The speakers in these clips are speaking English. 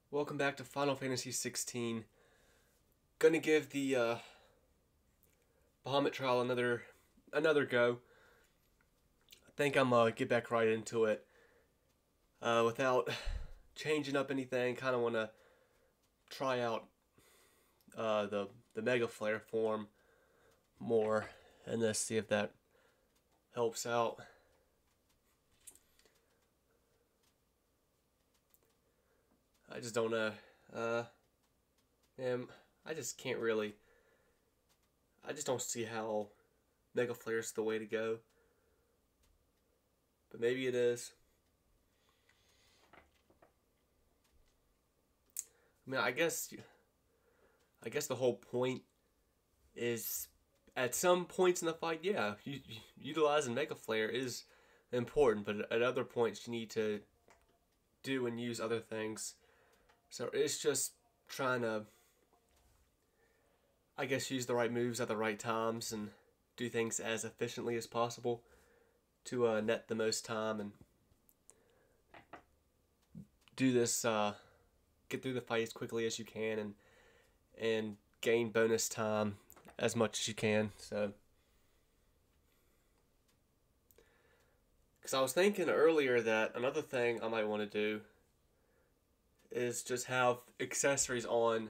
Welcome back to Final Fantasy XVI. Gonna give the Bahamut trial another go. I think I'm gonna get back right into it without changing up anything. Kind of want to try out the Mega Flare form more and let's see if that helps out. I just don't know. I just can't really. I just don't see how Mega Flare is the way to go. But maybe it is. I mean, I guess the whole point is at some points in the fight, yeah, utilizing Mega Flare is important, but at other points you need to do and use other things. So it's just trying to, I guess, use the right moves at the right times and do things as efficiently as possible to net the most time and do this, get through the fight as quickly as you can and gain bonus time as much as you can. So, because I was thinking earlier that another thing I might want to do is just have accessories on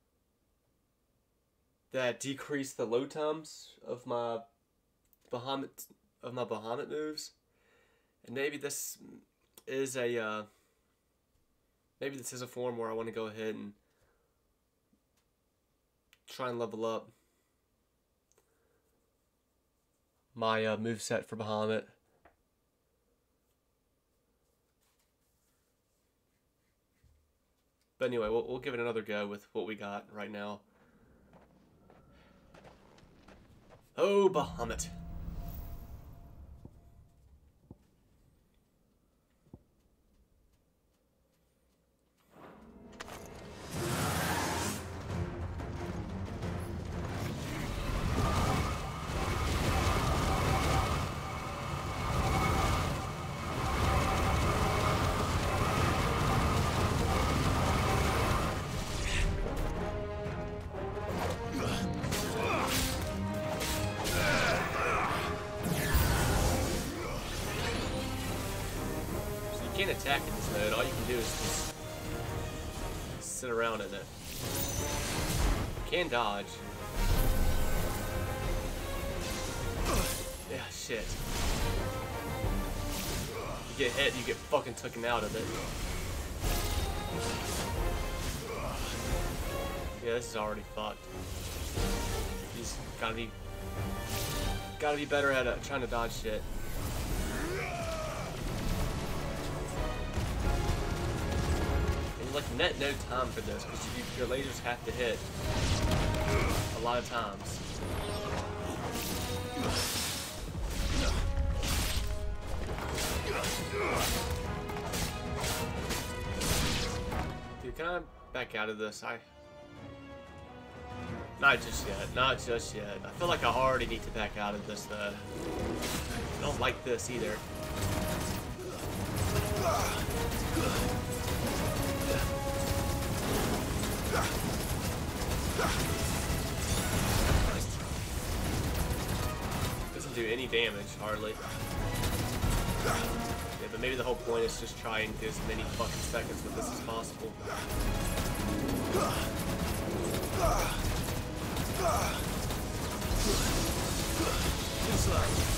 that decrease the load times of my Bahamut moves, and maybe this is a form where I want to go ahead and try and level up my moveset for Bahamut. But anyway, we'll give it another go with what we got right now. Oh, Bahamut. You can't attack in this mode. All you can do is just sit around in it. You can dodge. Yeah, shit. You get hit, you get fucking taken out of it. Yeah, this is already fucked. You just gotta be better at trying to dodge shit. Like net no time for this because your lasers have to hit a lot of times. Dude, can I back out of this? Not just yet. Not just yet. I feel like I already need to back out of this though. I don't like this either. Doesn't do any damage, hardly. Yeah, but maybe the whole point is just try and get as many fucking seconds with this as possible. Too slow.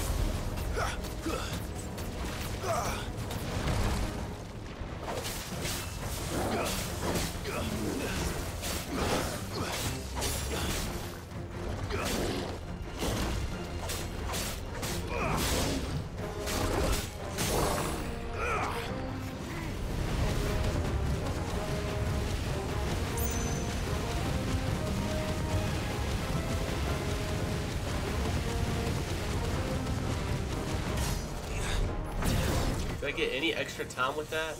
Do I get any extra time with that?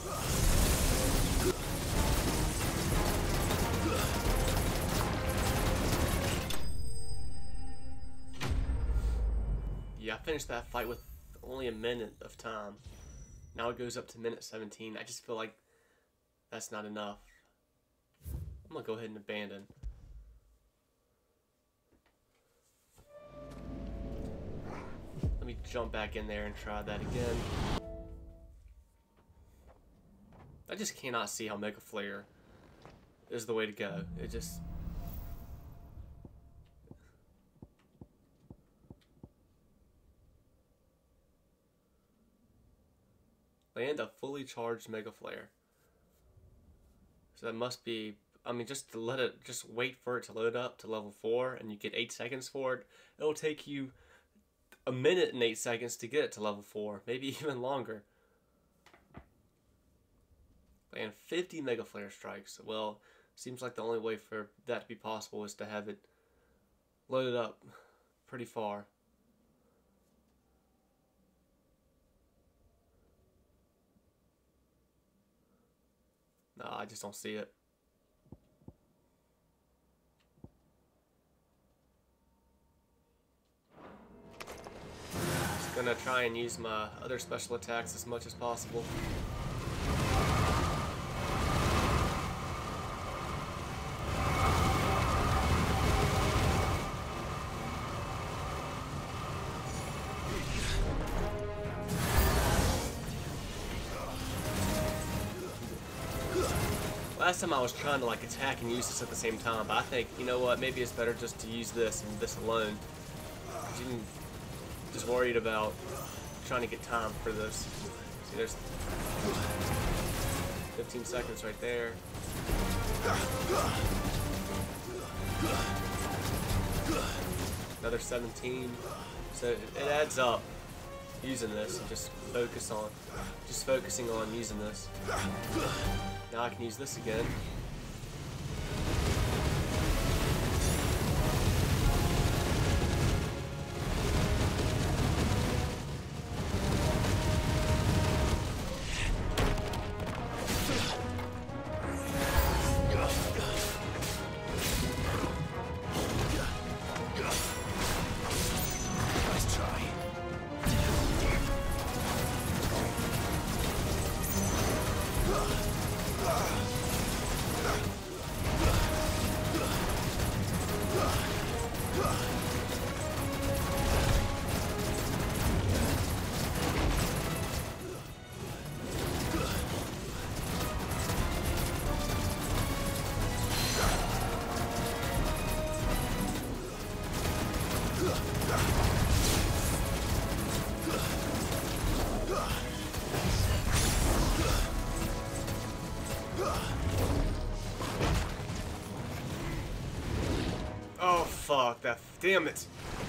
Yeah, I finished that fight with only a minute of time. Now it goes up to minute 17. I just feel like that's not enough. I'm gonna go ahead and abandon. Let me jump back in there and try that again. I just cannot see how Mega Flare is the way to go. It just... Land a fully charged Mega Flare. So that must be... I mean, just to let it... Just wait for it to load up to level 4 and you get 8 seconds for it. It'll take you a minute and 8 seconds to get it to level 4. Maybe even longer. And 50 Mega Flare strikes. Well, seems like the only way for that to be possible is to have it loaded up pretty far. No, I just don't see it. Just gonna try and use my other special attacks as much as possible. Last time I was trying to like attack and use this at the same time, but I think, you know what, maybe it's better just to use this and this alone. I'm just worried about trying to get time for this. See, there's 15 seconds right there. Another 17. So it adds up using this and just focusing on using this. Now I can use this again. Oh fuck, that damn it.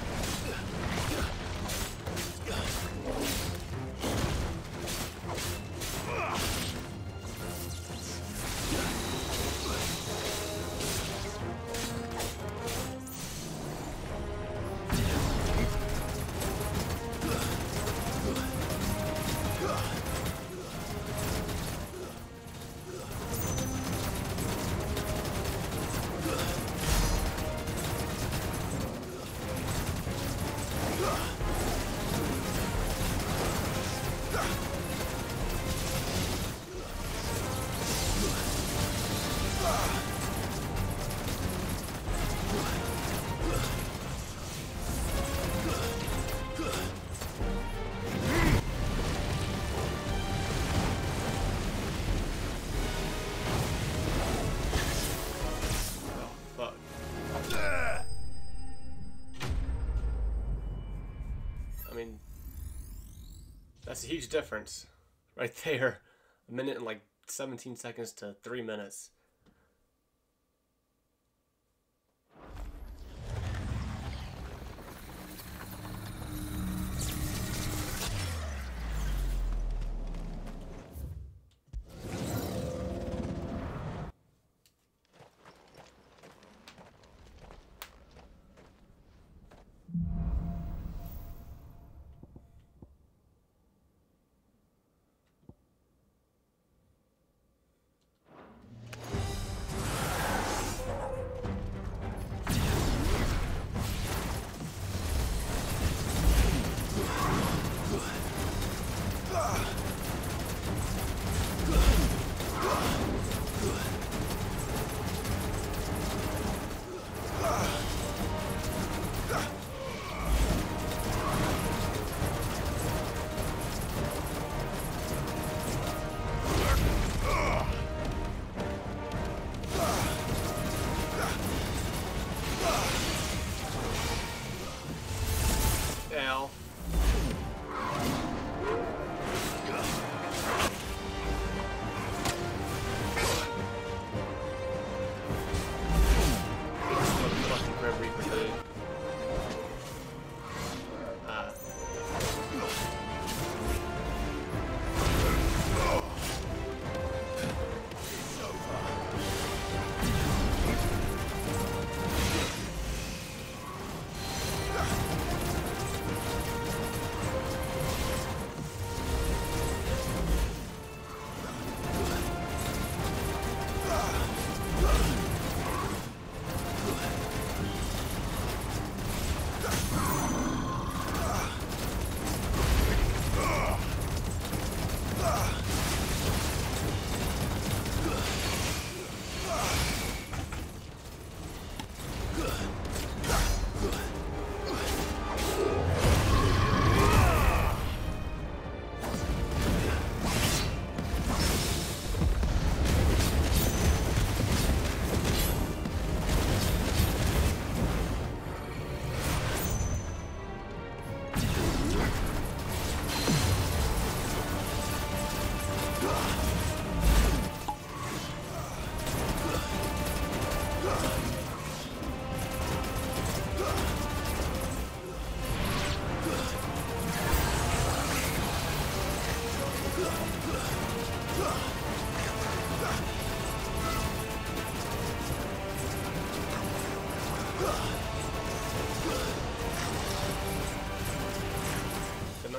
I mean, that's a huge difference right there. A minute and like 17 seconds to 3 minutes.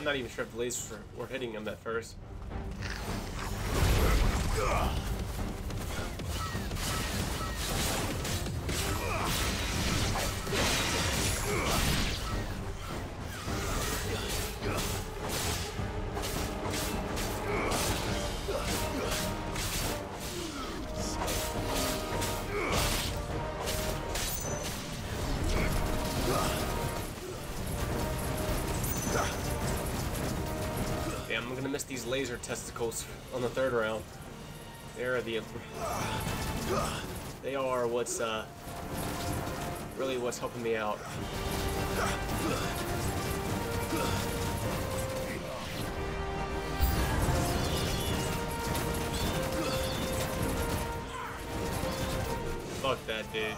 I'm not even sure if the lasers were hitting him at first. Damn, I'm gonna miss these laser testicles on the third round. They are what's really what's helping me out. Fuck that dude.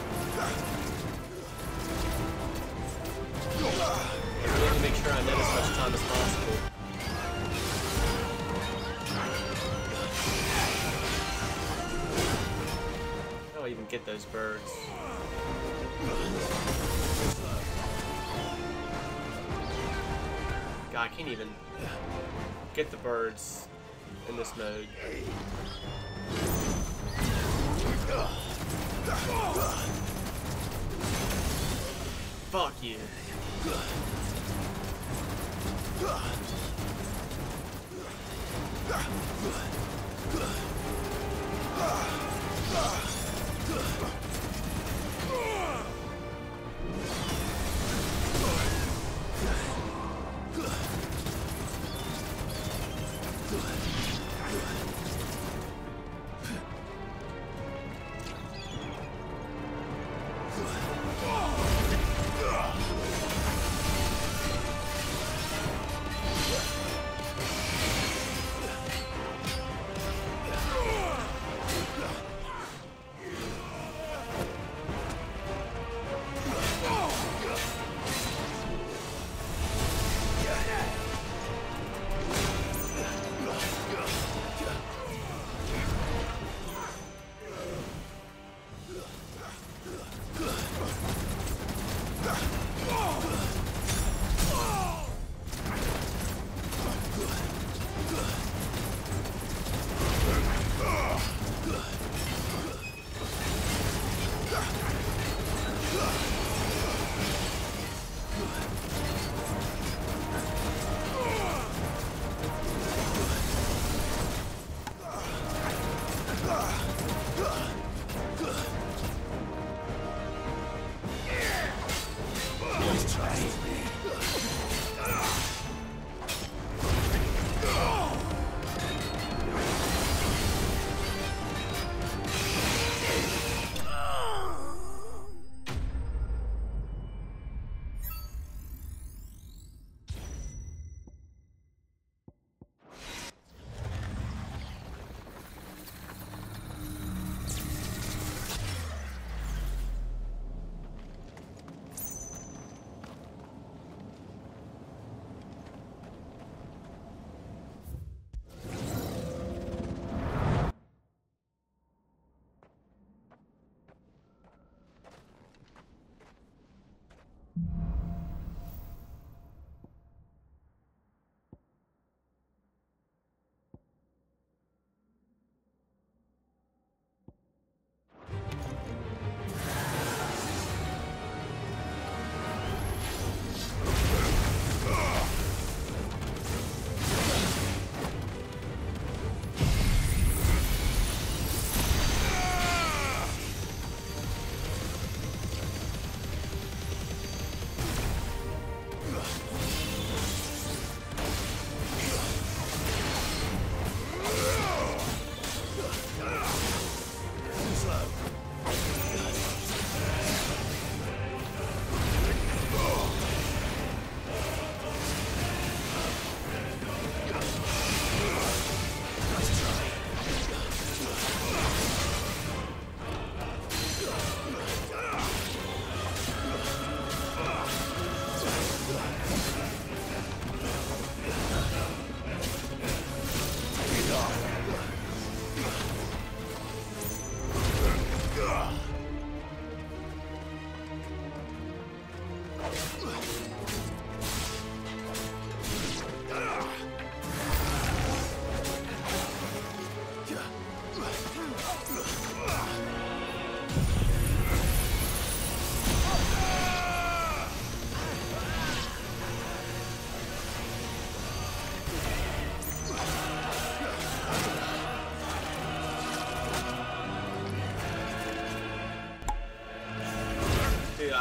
I really make sure I net as much time as possible. I'll even get those birds. God, I can't even get the birds in this mode. Fuck you.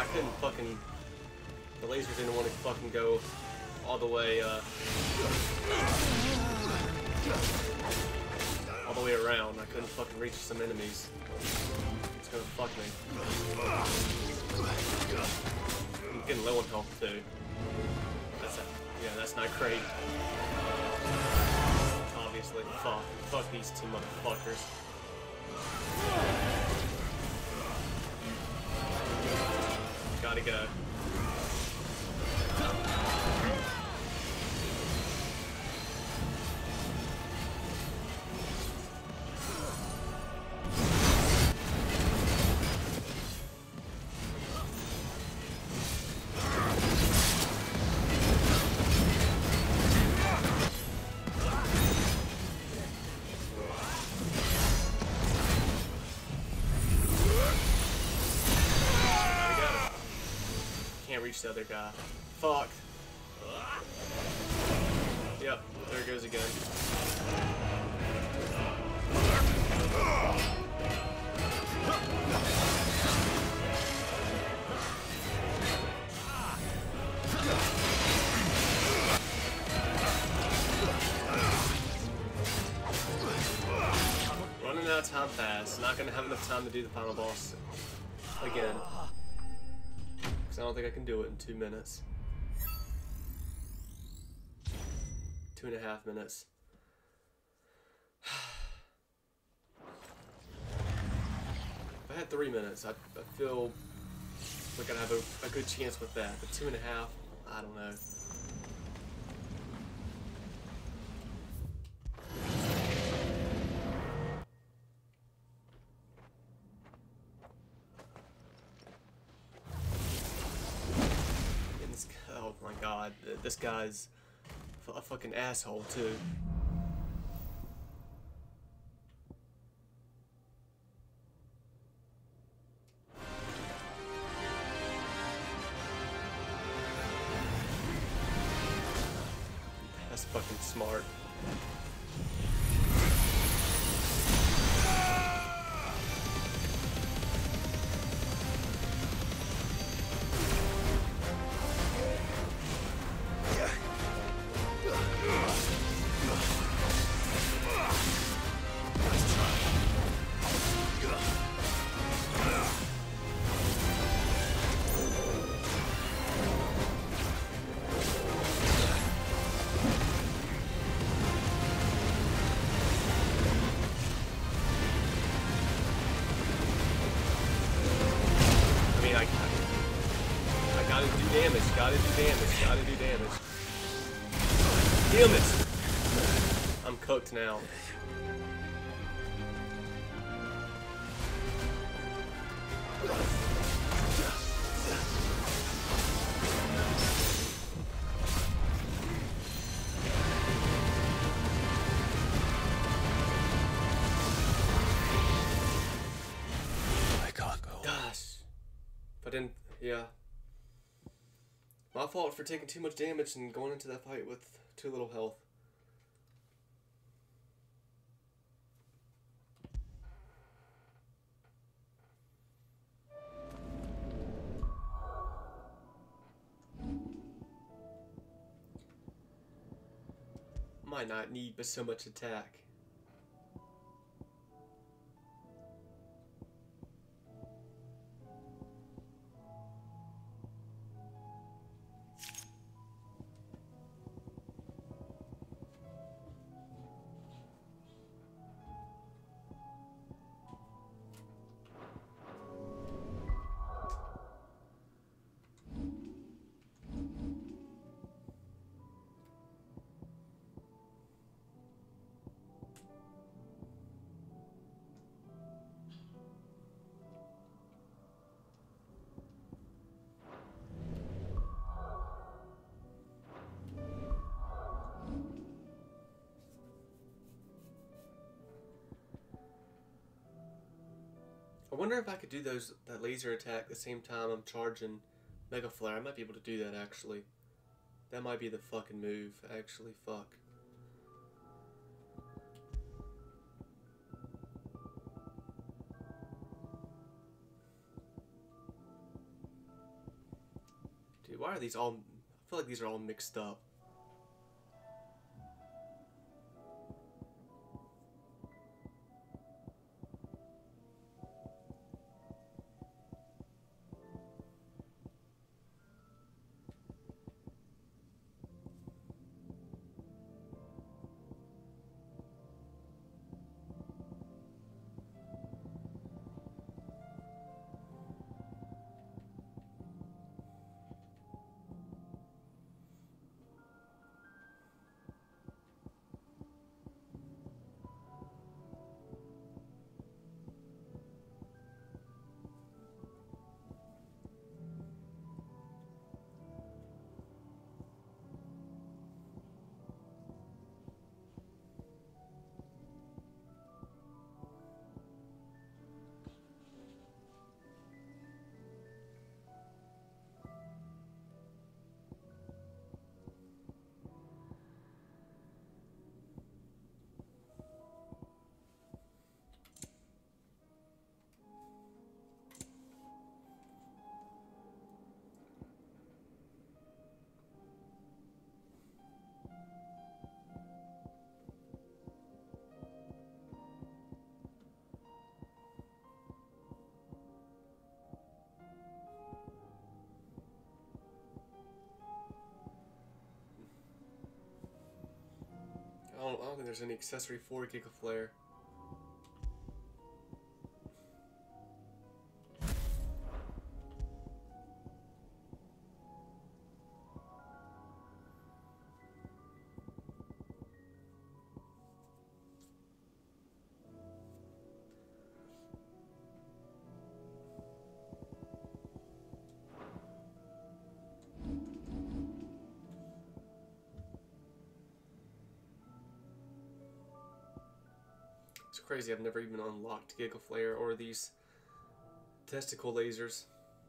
I couldn't fucking... The laser didn't want to fucking go all the way, all the way around. I couldn't fucking reach some enemies. It's gonna fuck me. I'm getting low on health too. Yeah, that's not great. Obviously, fuck these two motherfuckers. Gotta go. The other guy. Fuck. Yep, there it goes again. Running out of time fast. Not gonna have enough time to do the final boss again. I don't think I can do it in 2 minutes. 2.5 minutes. If I had 3 minutes, I feel like I'd have a good chance with that. But 2.5, I don't know. Oh my god, this guy's a fucking asshole too. That's fucking smart. Gotta do damage. Damn it! I'm cooked now. I can't go. Gosh. But then, yeah. My fault for taking too much damage and going into that fight with too little health. Might not need but so much attack. I wonder if I could do that laser attack at the same time I'm charging Mega Flare. I might be able to do that actually. That might be the fucking move, actually. Fuck. Why are these all... I feel like these are all mixed up. I don't think there's any accessory for Gigaflare. It's crazy, I've never even unlocked Gigaflare or these testicle lasers.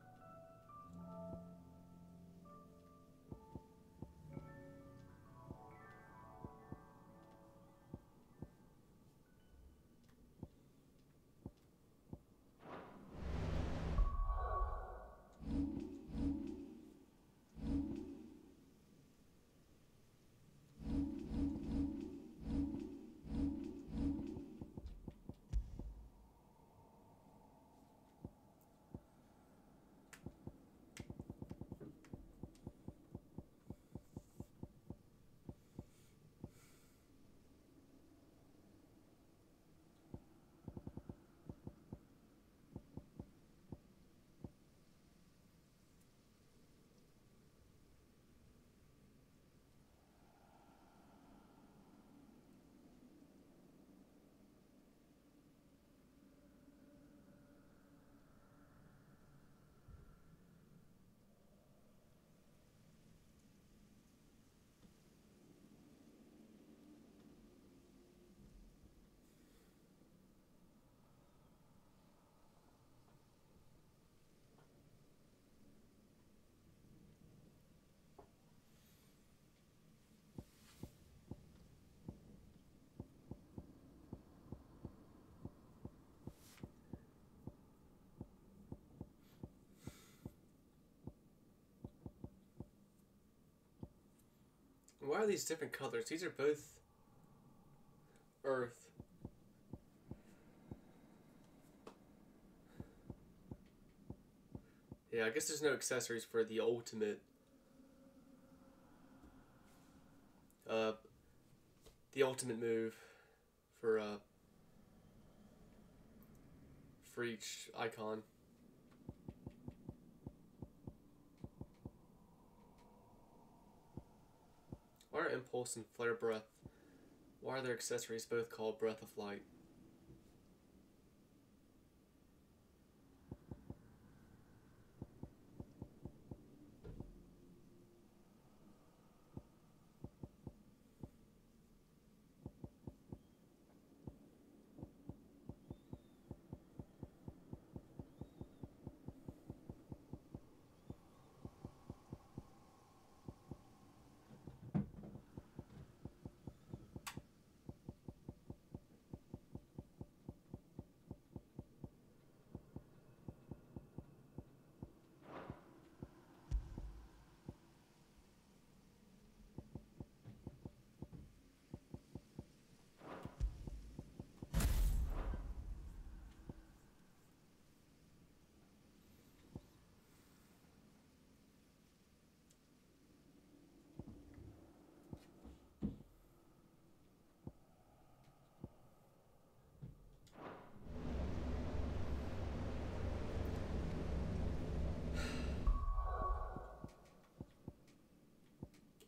Why are these different colors? These are both Earth. Yeah, I guess there's no accessories for the ultimate. The ultimate move for each icon. Why are Impulse and Flare Breath? Why are their accessories both called Breath of Light?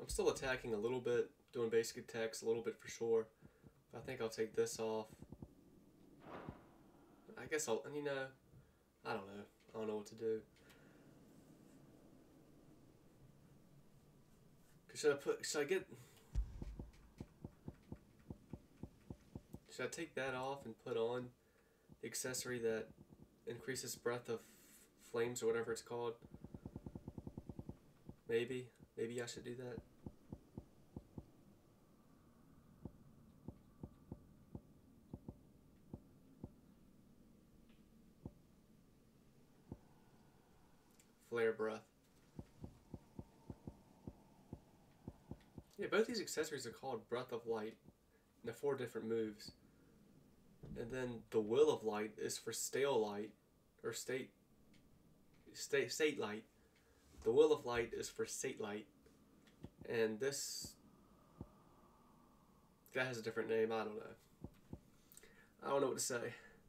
I'm still attacking a little bit, doing basic attacks a little bit for sure. But I think I'll take this off. I guess I'll, you know, I don't know. I don't know what to do. Should I take that off and put on the accessory that increases breath of flames or whatever it's called? Maybe I should do that. Flare breath. Yeah, both these accessories are called Breath of Light. And they're 4 different moves. And then the Will of Light is for stale light, or state light. The Will of Light is for state light. And this guy has a different name, I don't know. I don't know what to say.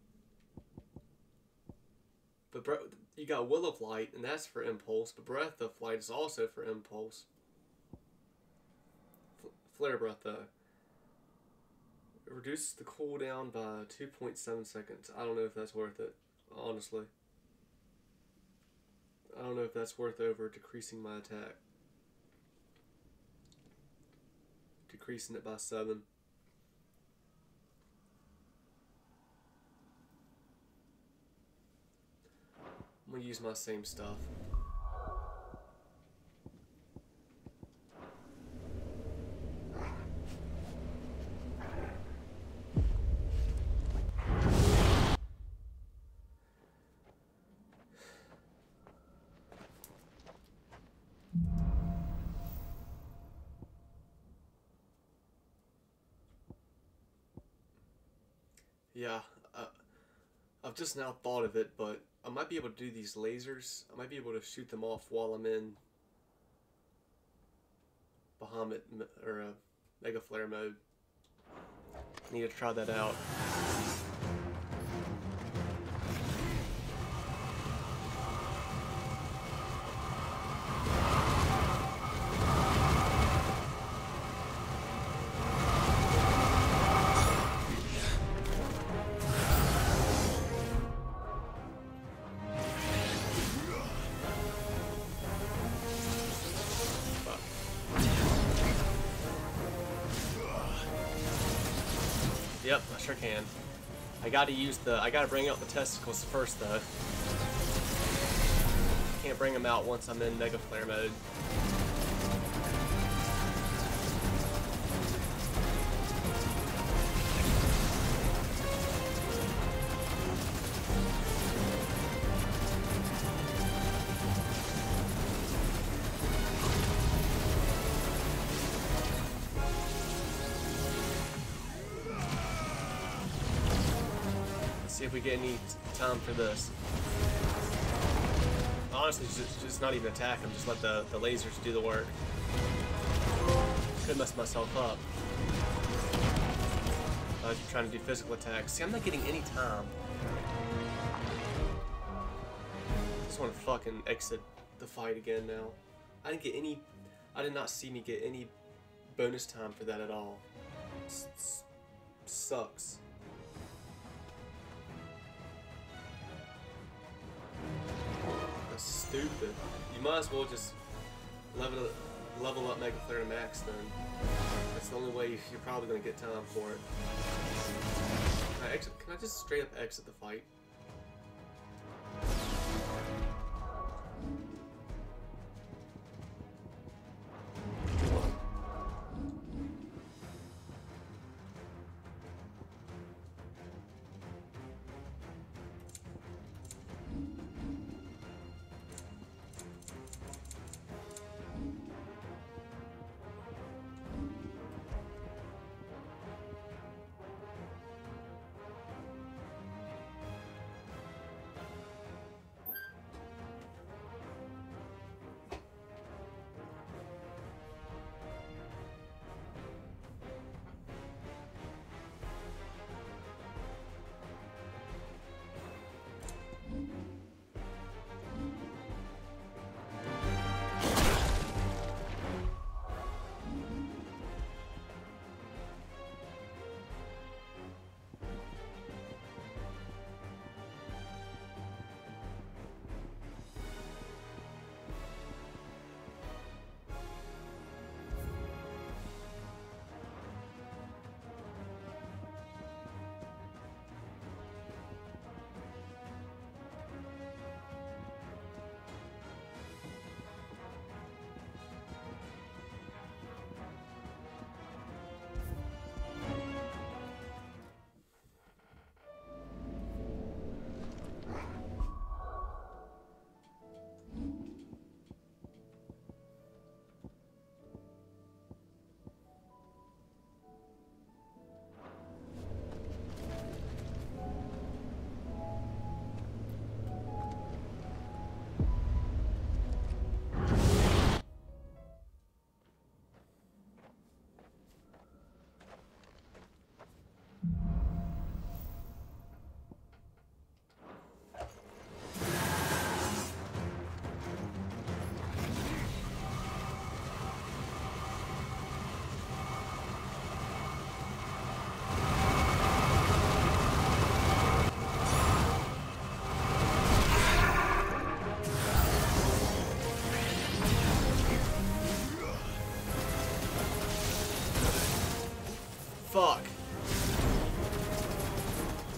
But you got Will of Light, and that's for impulse, but Breath of Light is also for impulse. Flare breath, though. It reduces the cooldown by 2.7 seconds. I don't know if that's worth it, honestly. I don't know if that's worth over decreasing my attack. Decreasing it by 7. I'm gonna use my same stuff. Yeah, I've just now thought of it, but I might be able to do these lasers. I might be able to shoot them off while I'm in Bahamut or Mega Flare mode. Need to try that out. Yep, I sure can. I gotta bring out the testicles first though. Can't bring them out once I'm in Mega Flare mode. See if we get any time for this. Honestly, just not even attack them, just let the lasers do the work. Could mess myself up. I was trying to do physical attacks. See, I'm not getting any time. I just want to fucking exit the fight again now. I did not see me get any bonus time for that at all. Sucks. That's stupid. You might as well just level up Mega Flare to max then. That's the only way you're probably going to get time for it. Can I just straight up exit the fight?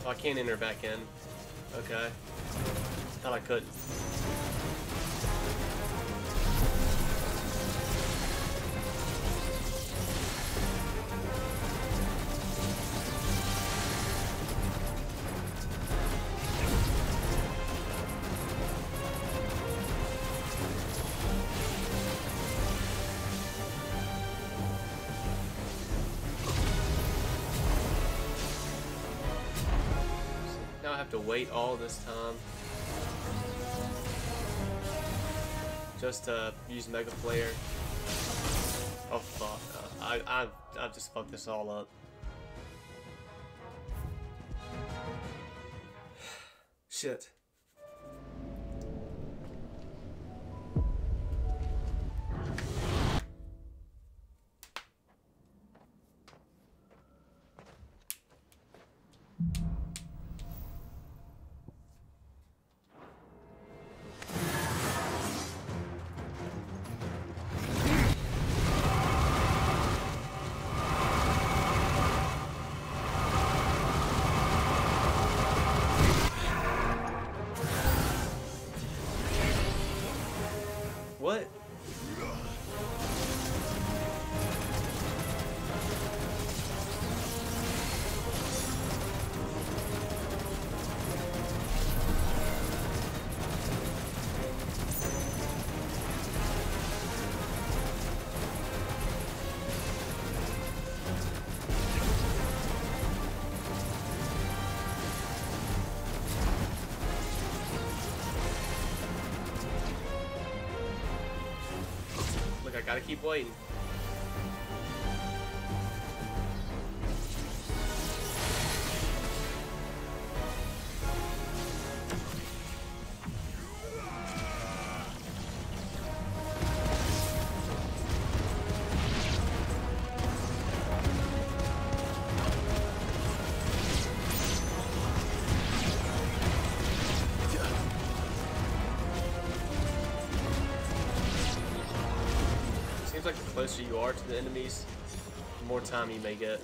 I can't enter back in. Okay. Thought I couldn't. Now I have to wait all this time just to use Mega Flare. Oh fuck! I've just fucked this all up. Shit. What? Look, I gotta keep waiting. Seems like the closer you are to the enemies, the more time you may get.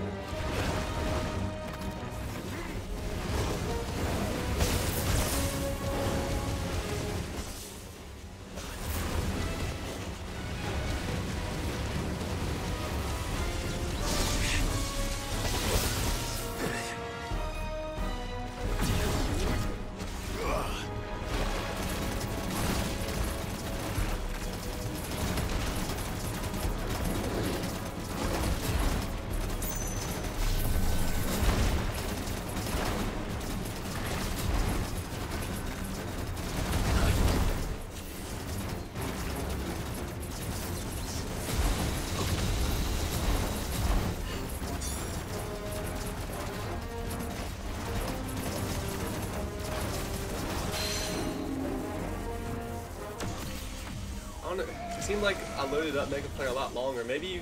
It seemed like I loaded up Mega Flare a lot longer. Maybe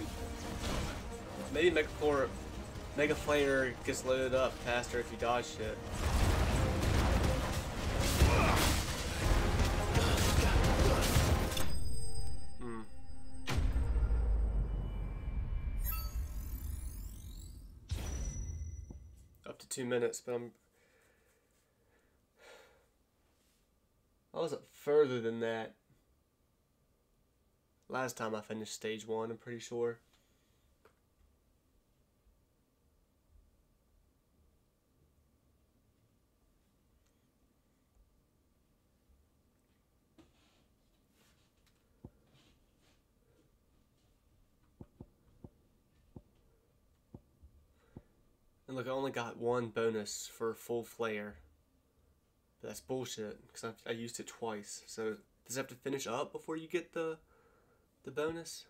Mega Flare gets loaded up faster if you dodge shit. Up to 2 minutes, but I was up further than that last time I finished stage 1, I'm pretty sure. And look, I only got 1 bonus for full flare. But that's bullshit, because I used it twice. So, does it have to finish up before you get the bonus?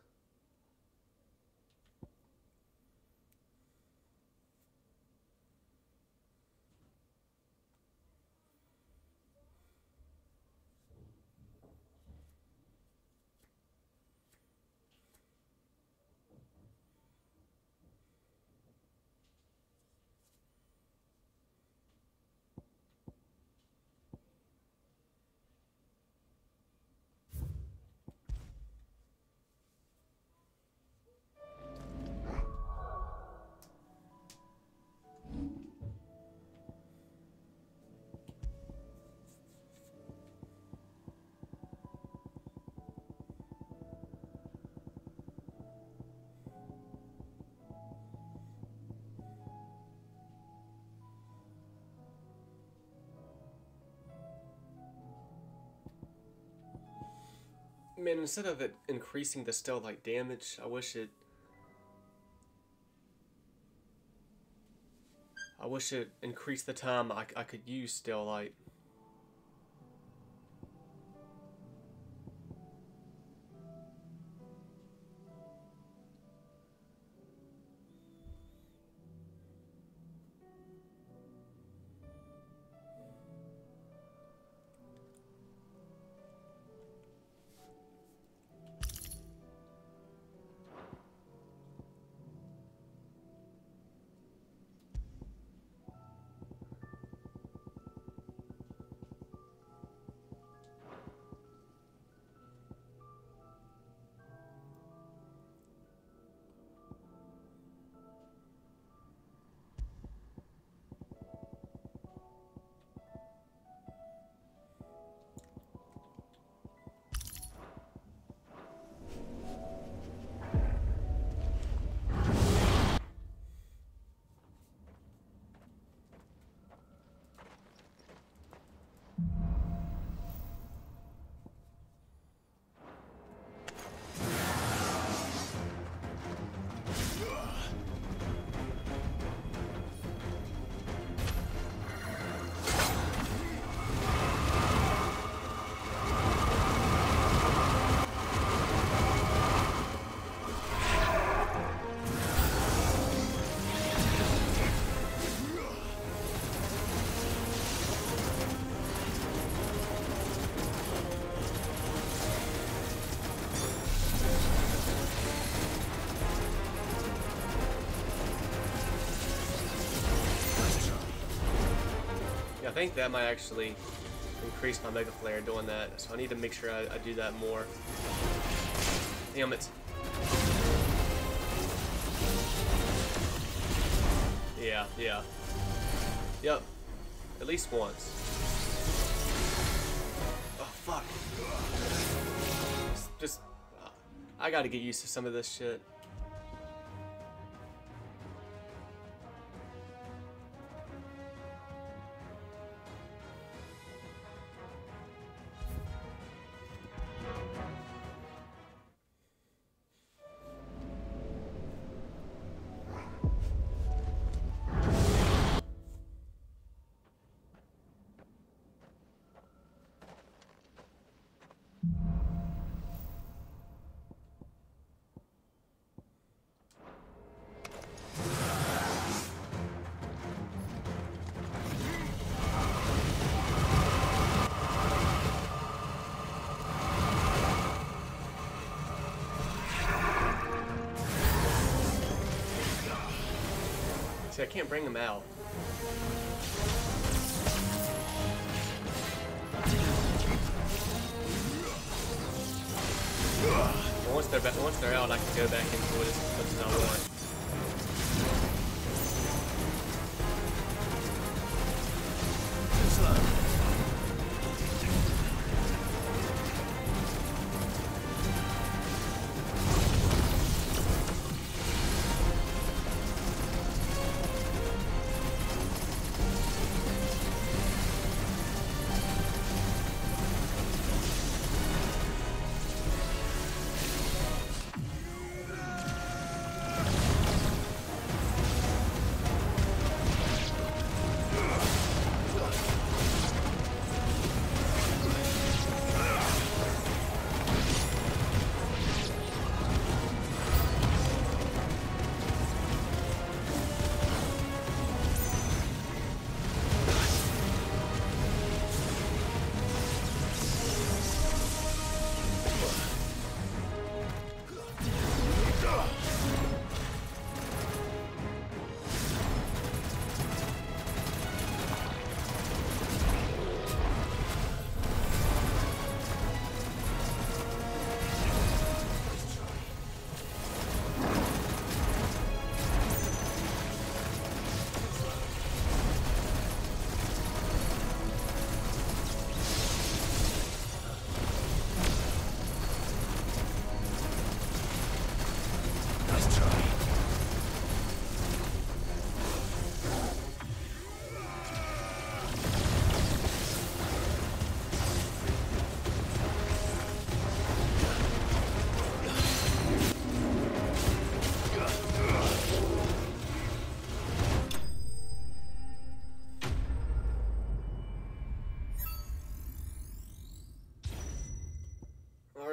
Man, instead of it increasing the stealth like damage, I wish it increased the time I could use Still Light. I think that might actually increase my Mega Flare doing that, so I need to make sure I do that more. Damn it. Yeah. Yep. At least once. Oh, fuck. Just I gotta get used to some of this shit. See, I can't bring them out. Well, once they're out, I can go back into it as much as I want.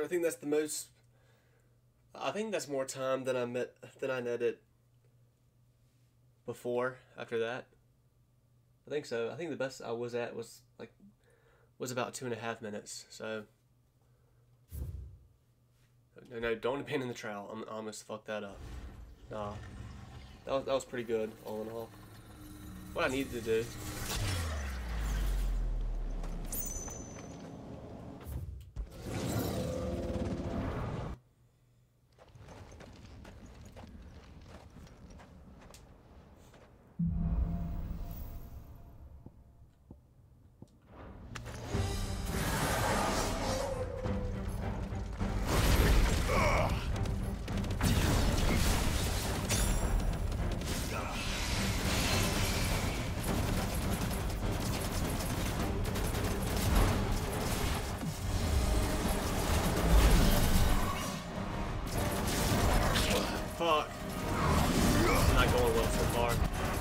think that's the most. I think that's more time than I netted before. After that, I think so. I think the best I was at was about 2.5 minutes. So no, don't abandon the trowel. I almost fucked that up. Nah, that was pretty good all in all. What I needed to do. Fuck. It's not going well so far.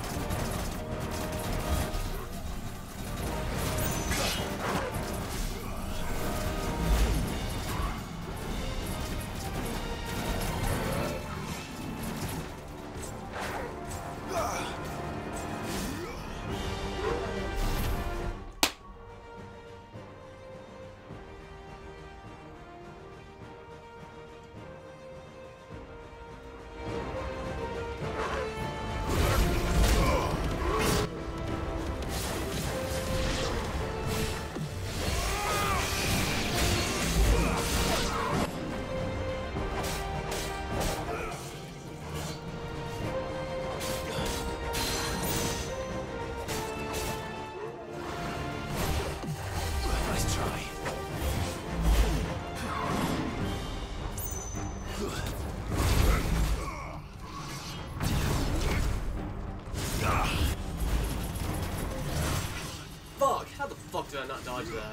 How the fuck did I not dodge that?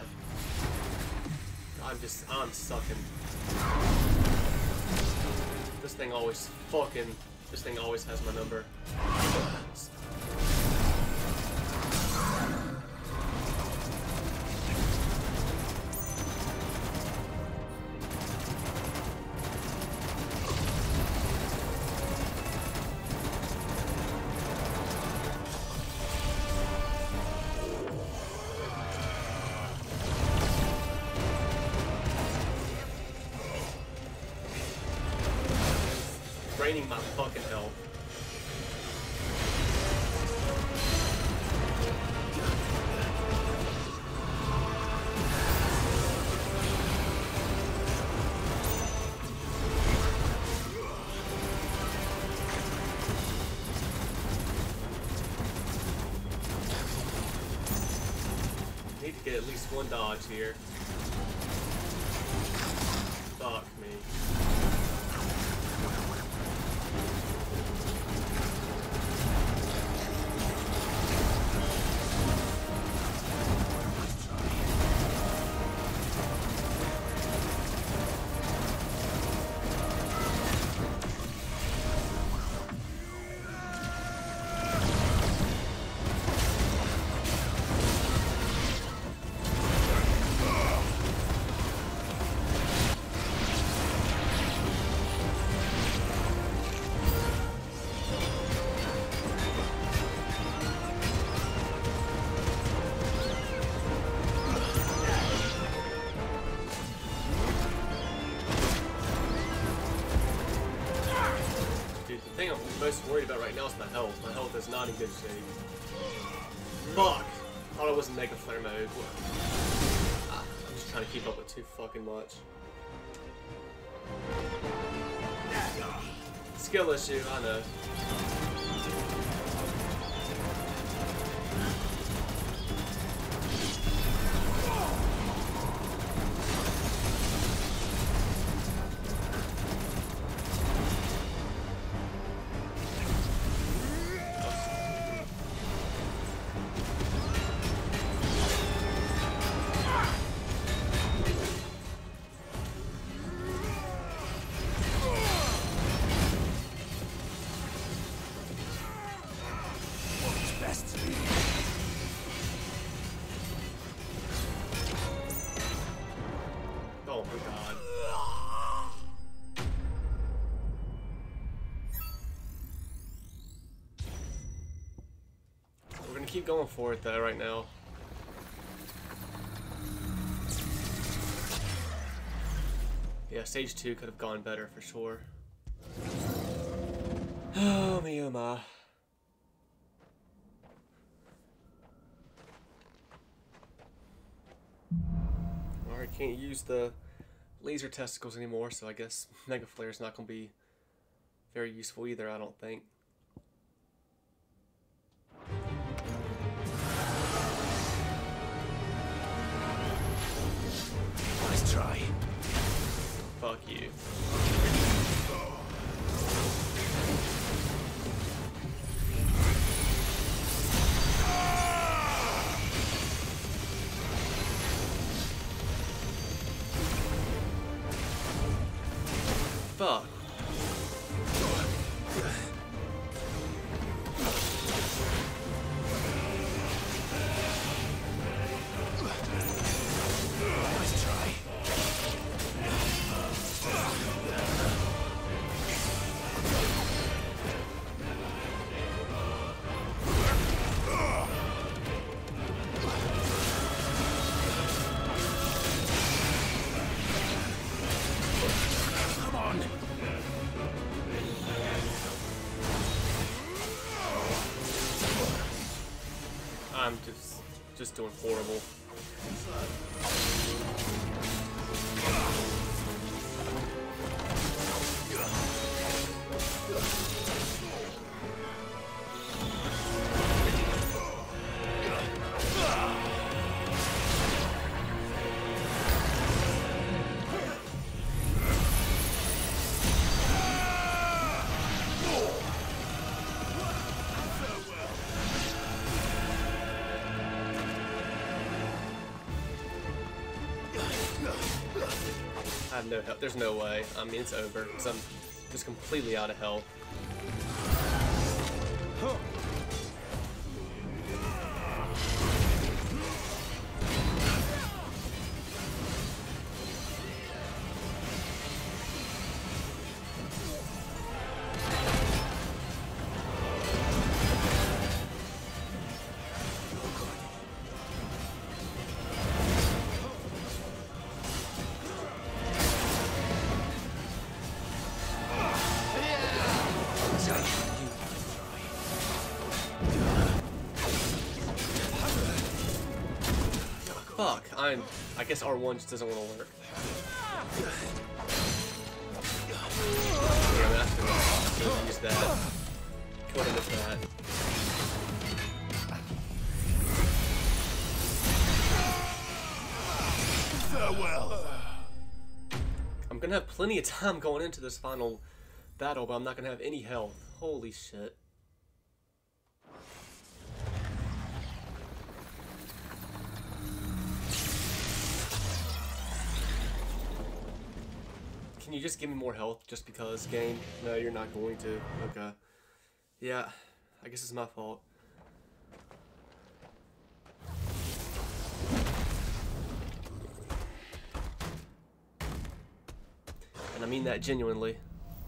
I'm sucking. This thing always has my number. Draining my fucking health. Need to get at least one dodge here. Fuck me. The thing I'm most worried about right now is my health. My health is not in good shape. Fuck! Thought I was in Mega Flare mode. I'm just trying to keep up with too fucking much. Skill issue, I know. keep going for it though right now. Yeah, stage 2 could have gone better for sure. Oh me, oh my. Alright, can't use the laser testicles anymore, so I guess Mega Flare's not gonna be very useful either, I don't think. Nice try. Fuck you. Fuck. Nice try. Come on. I'm just doing horrible. I have no health. There's no way. I mean, it's over because I'm just completely out of health. Fuck. I guess R1 just doesn't want to work. Yeah, that's gonna use that. Go ahead with that. Farewell. I'm gonna have plenty of time going into this final battle, but I'm not gonna have any health. Holy shit. Can you just give me more health just because, game? No, you're not going to. Okay. Yeah, I guess it's my fault. And I mean that genuinely.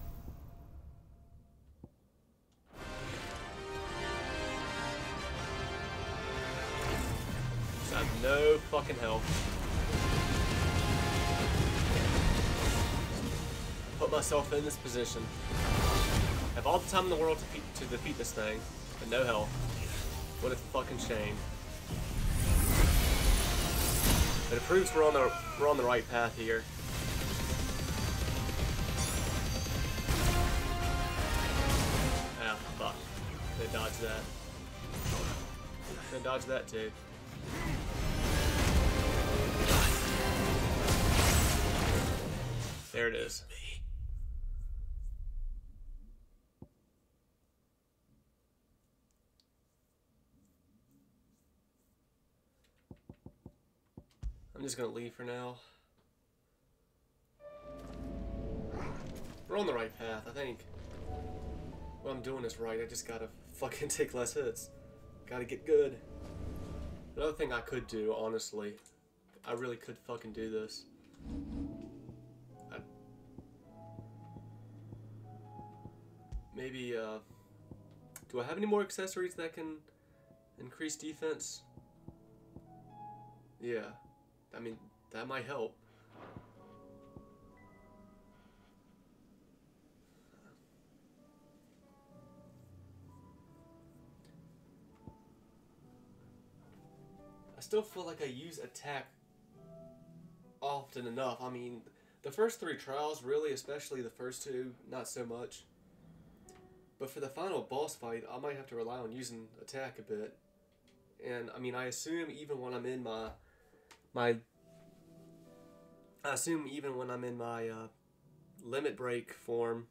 So I have no fucking health. Put myself in this position. Have all the time in the world to defeat this thing, but no health. What a fucking shame. But it proves we're on the right path here. Ah, fuck. They dodged that. They dodged that too. There it is. I'm just gonna leave for now. We're on the right path, I think. What I'm doing is right, I just gotta fucking take less hits. Gotta get good. Another thing I could do, honestly, I really could fucking do this. Maybe, do I have any more accessories that can Increased defense. Yeah. I mean, that might help. I still feel like I use attack often enough. I mean, the first 3 trials, really, especially the first 2, not so much. But for the final boss fight, I might have to rely on using attack a bit. And, I mean, I assume even when I'm in my limit break form,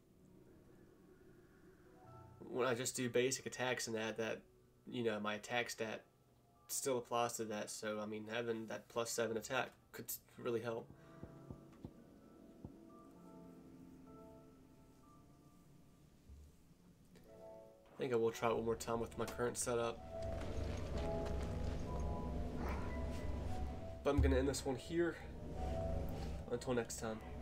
when I just do basic attacks and that, you know, my attack stat still applies to that. So, I mean, having that +7 attack could really help. I think I will try it one more time with my current setup. But I'm going to end this one here. Until next time.